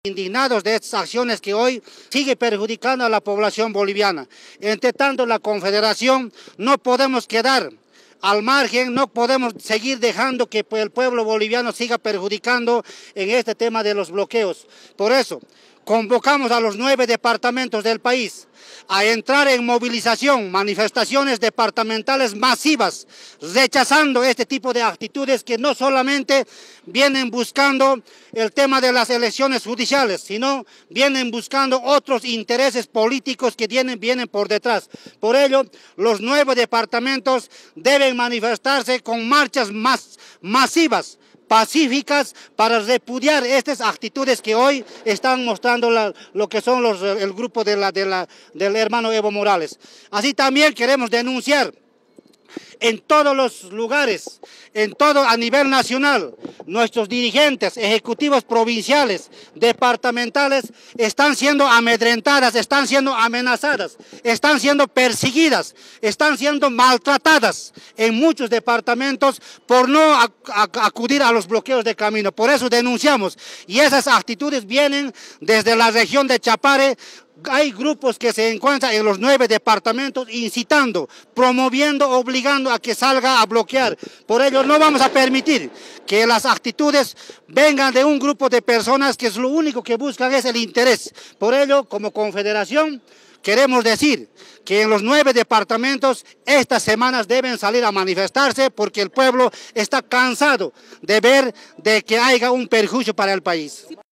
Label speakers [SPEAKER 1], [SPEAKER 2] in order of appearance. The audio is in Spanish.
[SPEAKER 1] Indignados de estas acciones que hoy sigue perjudicando a la población boliviana. Entre tanto, la Confederación no podemos quedar al margen, no podemos seguir dejando que el pueblo boliviano siga perjudicando en este tema de los bloqueos. Por eso, convocamos a los 9 departamentos del país a entrar en movilización, manifestaciones departamentales masivas, rechazando este tipo de actitudes que no solamente vienen buscando el tema de las elecciones judiciales, sino vienen buscando otros intereses políticos que vienen por detrás. Por ello, los 9 departamentos deben manifestarse con marchas más masivas, pacíficas, para repudiar estas actitudes que hoy están mostrando lo que son el grupo del hermano Evo Morales. Así también queremos denunciar en todos los lugares, a nivel nacional, nuestros dirigentes, ejecutivos provinciales, departamentales, están siendo amedrentadas, están siendo amenazadas, están siendo perseguidas, están siendo maltratadas en muchos departamentos por no acudir a los bloqueos de camino. Por eso denunciamos, y esas actitudes vienen desde la región de Chapare. Hay grupos que se encuentran en los 9 departamentos incitando, promoviendo, obligando a que salga a bloquear. Por ello no vamos a permitir que las actitudes vengan de un grupo de personas que lo único que buscan es el interés. Por ello, como Confederación, queremos decir que en los 9 departamentos estas semanas deben salir a manifestarse, porque el pueblo está cansado de ver de que haya un perjuicio para el país.